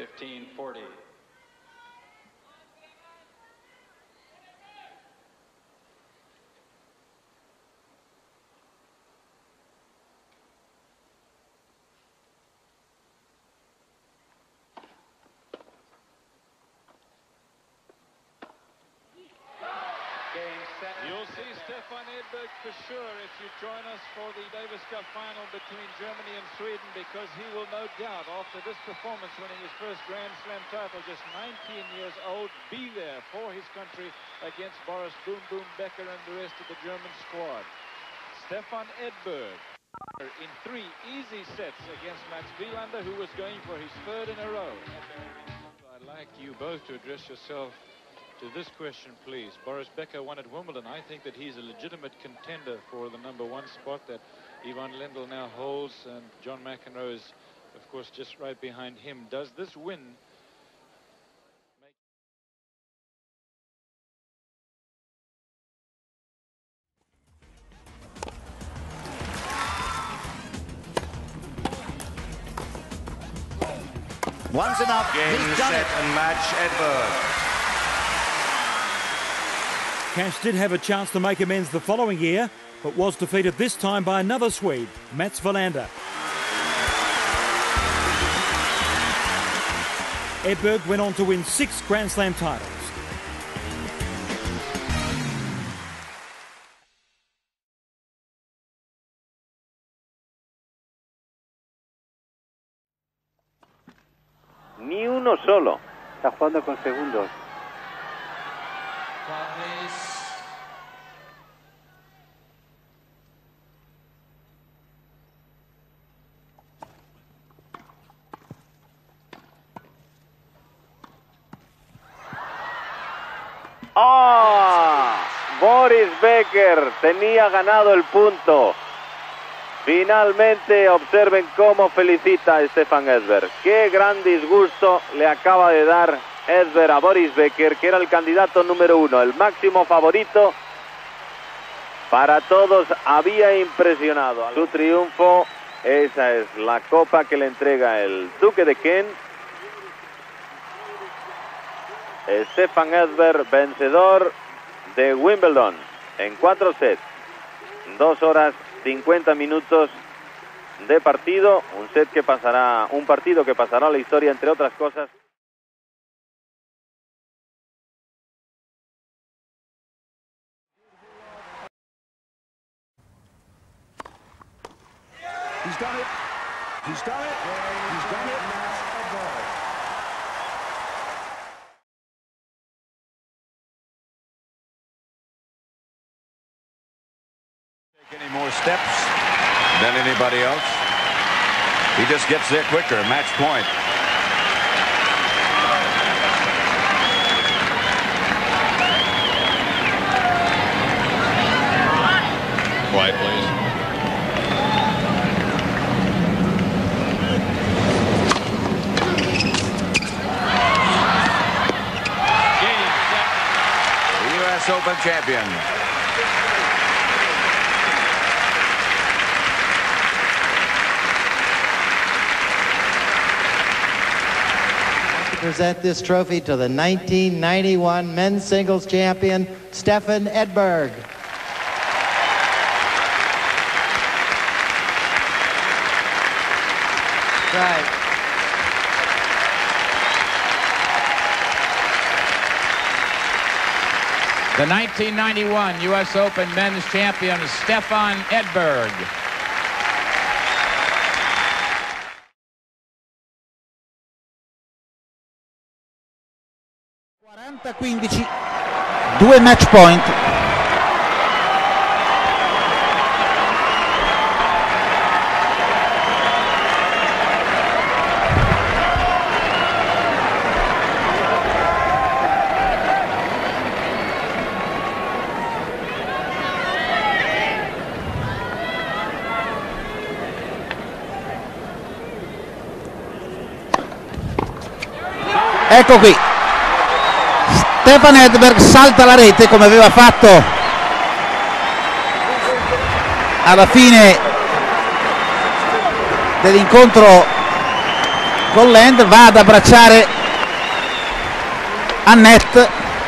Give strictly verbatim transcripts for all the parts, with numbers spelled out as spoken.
fifteen forty. You'll see Stefan Edberg for sure if you join us for the Davis Cup final between Germany and Sweden, because he will no doubt, after this performance, winning his first Grand Slam title, just nineteen years old, be there for his country against Boris Boom Boom Becker and the rest of the German squad. Stefan Edberg in three easy sets against Mats Wilander, who was going for his third in a row. I'd like you both to address yourself to this question, please. Boris Becker won at Wimbledon. I think that he's a legitimate contender for the number one spot that Ivan Lendl now holds, and John McEnroe is, of course, just right behind him. Does this win make... One's enough. Game, He's done set, it. and match, Edberg. Cash did have a chance to make amends the following year, but was defeated this time by another Swede, Mats Wilander. Edberg went on to win six Grand Slam titles. Ni uno solo. Está jugando con segundos. ¡Ah! Boris Becker tenía ganado el punto. Finalmente observen cómo felicita a Stefan Edberg. Qué gran disgusto le acaba de dar Edberg a Boris Becker, que era el candidato número uno, el máximo favorito. Para todos había impresionado. Su triunfo, esa es la copa que le entrega el Duque de Kent. Stefan Edberg, vencedor de Wimbledon en cuatro sets, dos horas cincuenta minutos de partido, un set que pasará, un partido que pasará a la historia, entre otras cosas. He's done it. He's done it. He's done it. Any more steps than anybody else. He just gets there quicker. Match point. Quiet, please. Game, set. The U S Open champion. Present this trophy to the nineteen ninety-one men's singles champion, Stefan Edberg. Right. The nineteen ninety-one U S Open men's champion, Stefan Edberg. quaranta quindici, due match point. Ecco qui. Stefan Edberg salta la rete come aveva fatto alla fine dell'incontro Golland va ad abbracciare Annette.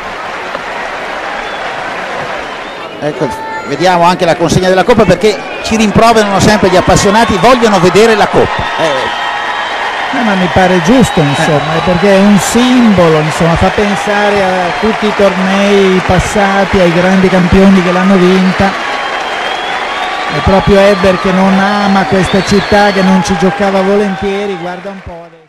Ecco, vediamo anche la consegna della coppa, perché ci rimproverano sempre gli appassionati, vogliono vedere la coppa. Eh. Eh, ma mi pare giusto, insomma, eh. perché è un simbolo, insomma, fa pensare a tutti i tornei passati, ai grandi campioni che l'hanno vinta. È proprio Edberg che non ama questa città, che non ci giocava volentieri, guarda un po' adesso.